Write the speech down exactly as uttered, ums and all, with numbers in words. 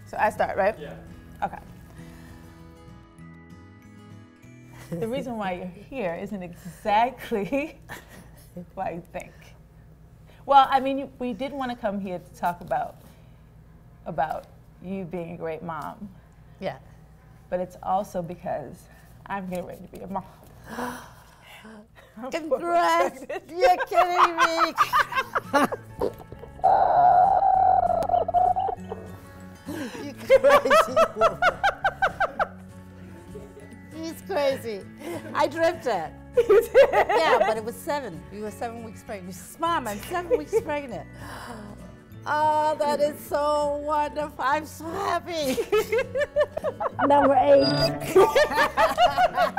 So I start, right? Yeah. Okay. The reason why you're here isn't exactly why you think. Well, I mean, you, we did want to come here to talk about about you being a great mom. Yeah. But it's also because I'm getting ready to be a mom. Congrats! You're kidding me! You crazy woman. He's crazy. I dreamt it. You did? Yeah, but it was seven. You were seven weeks pregnant. You said, Mom, I'm seven weeks pregnant. Oh, that is so wonderful. I'm so happy. Number eight.